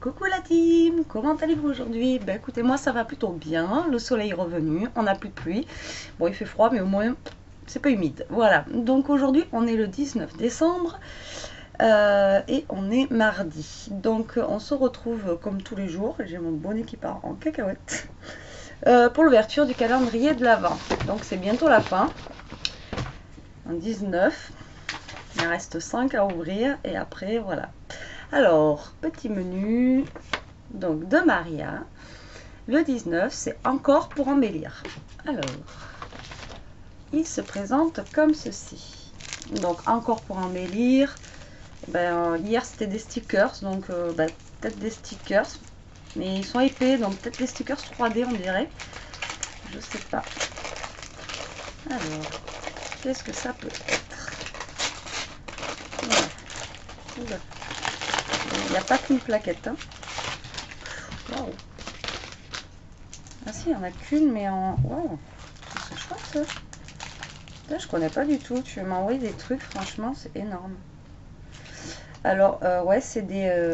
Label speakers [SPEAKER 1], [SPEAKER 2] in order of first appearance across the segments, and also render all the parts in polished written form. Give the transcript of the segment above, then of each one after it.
[SPEAKER 1] Coucou la team, comment allez-vous aujourd'hui? Ben écoutez, moi ça va plutôt bien, le soleil est revenu, on n'a plus de pluie. Bon, il fait froid, mais au moins c'est pas humide. Voilà, donc aujourd'hui on est le 19 décembre et on est mardi. Donc on se retrouve comme tous les jours, j'ai mon bonnet qui part en cacahuète, pour l'ouverture du calendrier de l'Avent. Donc c'est bientôt la fin, en 19, il reste 5 à ouvrir et après voilà. Alors, petit menu donc de Maria. Le 19, c'est encore pour embellir. Alors, il se présente comme ceci. Donc, encore pour embellir. Ben, hier, c'était des stickers. Donc, peut-être des stickers. Mais ils sont épais. Donc, peut-être des stickers 3D, on dirait. Je sais pas. Alors, qu'est-ce que ça peut être? Voilà. Il n'y a pas qu'une plaquette. Hein. Wow. Ah si, il n'y en a qu'une, mais en... Wow, c'est chouette ça. Putain, je connais pas du tout. Tu m'as envoyé des trucs, franchement, c'est énorme. Alors, ouais, c'est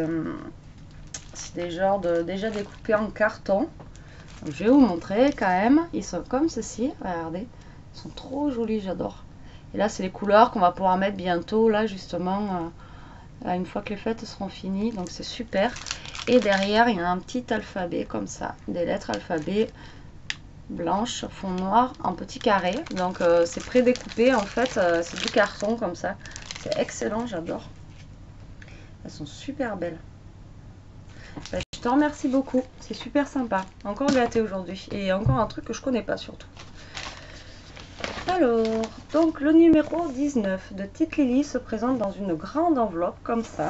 [SPEAKER 1] des genres déjà découpés en carton. Donc, je vais vous montrer quand même. Ils sont comme ceci, regardez. Ils sont trop jolis, j'adore. Et là, c'est les couleurs qu'on va pouvoir mettre bientôt, là, justement, une fois que les fêtes seront finies. Donc, c'est super. Et derrière, il y a un petit alphabet comme ça, des lettres alphabet blanches, fond noir, en petits carrés. Donc c'est prédécoupé en fait, c'est du carton comme ça. C'est excellent, j'adore. Elles sont super belles. Ben, je te remercie beaucoup, c'est super sympa. Encore gâté aujourd'hui et encore un truc que je connais pas surtout. Alors, donc le numéro 19 de Tite Lily se présente dans une grande enveloppe comme ça.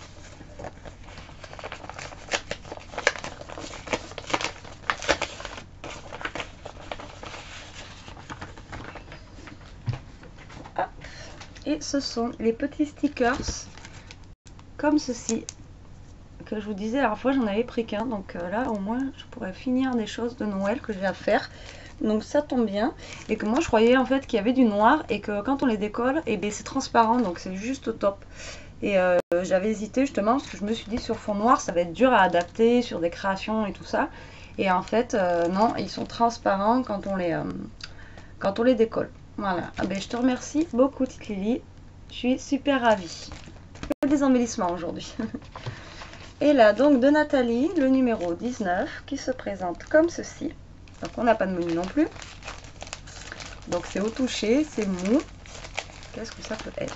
[SPEAKER 1] Et ce sont les petits stickers comme ceci que je vous disais la dernière fois, j'en avais pris qu'un, donc là au moins je pourrais finir des choses de Noël que j'ai à faire, donc ça tombe bien. Et que moi je croyais en fait qu'il y avait du noir et que quand on les décolle, et bien c'est transparent, donc c'est juste au top. Et j'avais hésité justement parce que je me suis dit sur fond noir ça va être dur à adapter sur des créations et tout ça, et en fait non, ils sont transparents quand on les décolle. Voilà, ah ben, je te remercie beaucoup Tite Lily, je suis super ravie. Que des embellissements aujourd'hui. Et là donc de Nathalie, le numéro 19 qui se présente comme ceci. Donc on n'a pas de menu non plus. Donc c'est au toucher, c'est mou. Qu'est-ce que ça peut être?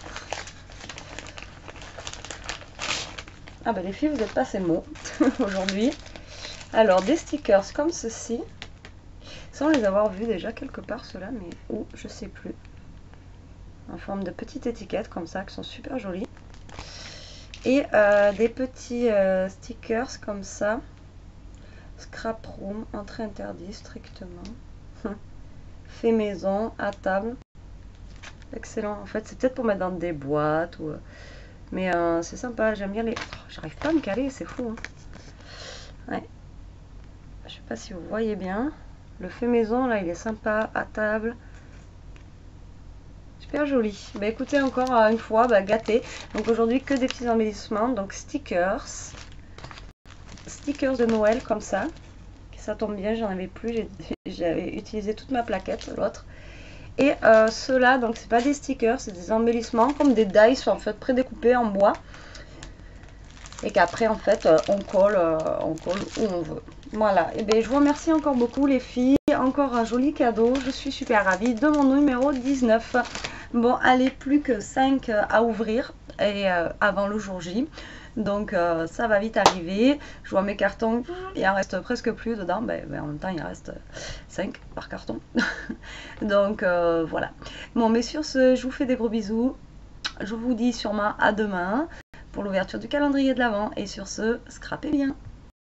[SPEAKER 1] Ah ben les filles, vous n'êtes pas assez mots aujourd'hui. Alors des stickers comme ceci. Sans les avoir vus déjà quelque part ceux-là, mais où je sais plus. En forme de petites étiquettes comme ça qui sont super jolies. Et des petits stickers comme ça. Scrap room, entrée interdite strictement. Fait maison, à table. Excellent. En fait, c'est peut-être pour mettre dans des boîtes. Ou, mais c'est sympa, j'aime bien les... Oh, j'arrive pas à me caler, c'est fou. Hein. Ouais. Je sais pas si vous voyez bien. Le fait maison, là, il est sympa, à table. Super joli. Bah écoutez, encore une fois, gâté. Donc aujourd'hui, que des petits embellissements. Donc stickers. Stickers de Noël, comme ça. Ça tombe bien, j'en avais plus. J'avais utilisé toute ma plaquette, l'autre. Et ceux-là, donc c'est pas des stickers, c'est des embellissements, comme des dice en fait, prédécoupés en bois. Et qu'après, en fait, on colle où on veut. Voilà, et bien je vous remercie encore beaucoup les filles, encore un joli cadeau, je suis super ravie de mon numéro 19. Bon, allez, plus que 5 à ouvrir et avant le jour J. Donc ça va vite arriver. Je vois mes cartons, il en reste presque plus dedans, en même temps il en reste 5 par carton. Donc voilà. Bon, mais sur ce, je vous fais des gros bisous. Je vous dis sûrement à demain pour l'ouverture du calendrier de l'Avent. Et sur ce, scrapez bien.